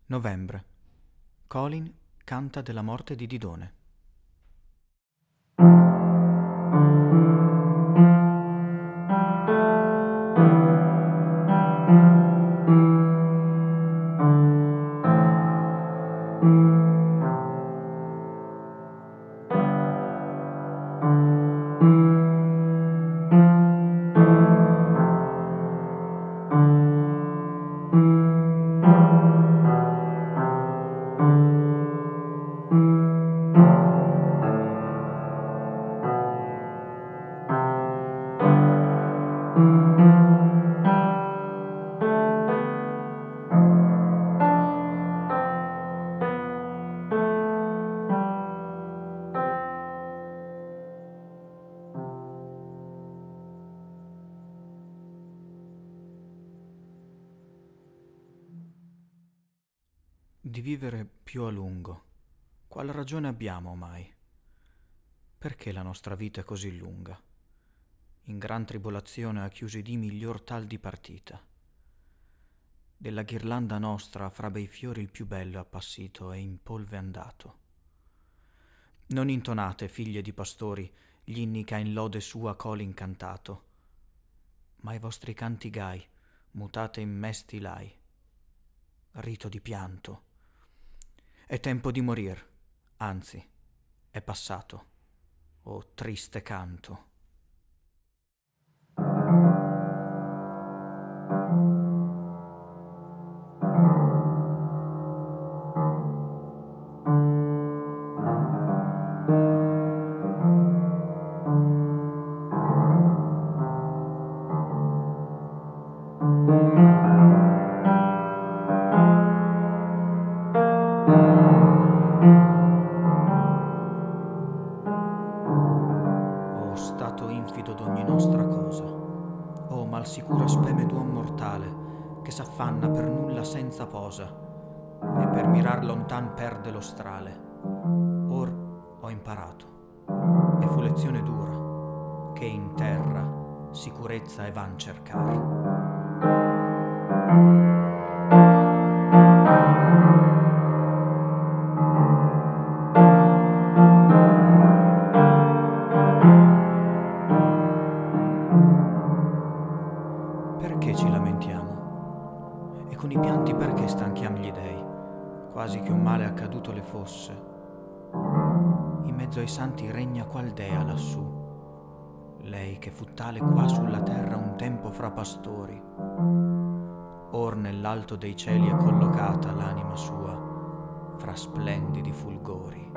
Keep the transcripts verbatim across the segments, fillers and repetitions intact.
Novembre. Colin canta della morte di Didone. Di vivere più a lungo, qual ragione abbiamo mai? Perché la nostra vita è così lunga? In gran tribolazione ha chiuso i dì miglior tal di partita. Della ghirlanda nostra fra bei fiori il più bello è appassito e in polve andato. Non intonate, figlie di pastori, gli inni che ha in lode sua Colin cantato, ma i vostri canti gai mutate in mesti lai, rito di pianto. È tempo di morir, anzi, è passato, o triste canto. O stato infido d'ogni nostra cosa, o mal sicura speme d'uom mortale, che s'affanna per nulla senza posa, e per mirar lontan perde lo strale. Or ho imparato, e fu lezione dura, che in terra sicurezza è van cercar. Perché ci lamentiamo? E con i pianti perché stanchiam gli dei, quasi che un male accaduto le fosse? In mezzo ai santi regna qual dea lassù, lei che fu tale qua sulla terra un tempo fra pastori. Or nell'alto dei cieli è collocata l'anima sua fra splendidi fulgori.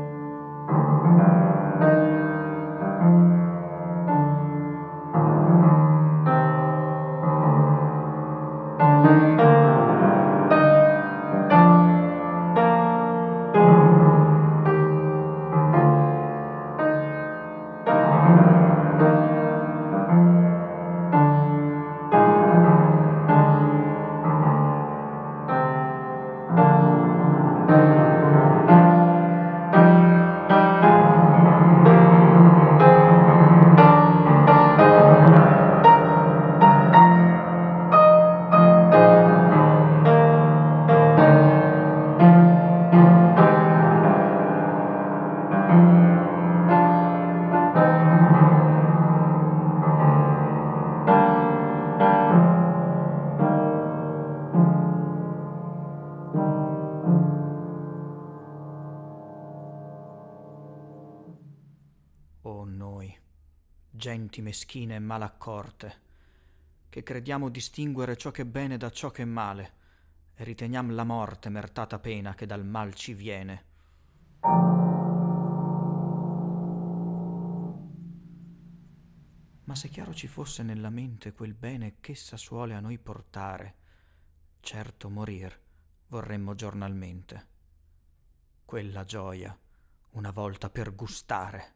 O noi, genti meschine e malaccorte, che crediamo distinguere ciò che è bene da ciò che è male, e riteniam la morte mertata pena che dal mal ci viene. Ma se chiaro ci fosse nella mente quel bene ch'essa suole a noi portare, certo morir vorremmo giornalmente, quella gioia una volta per gustare.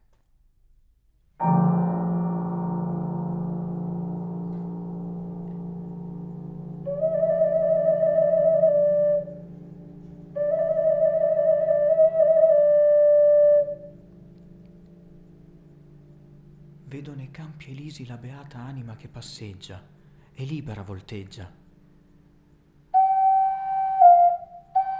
Vedo nei campi elisi la beata anima che passeggia e libera volteggia.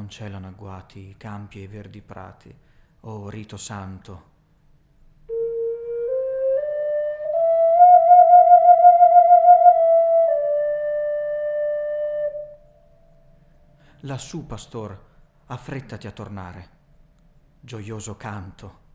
celano agguati i campi e i verdi prati, o rito santo. Lassù, pastor, affrettati a tornare. Gioioso canto.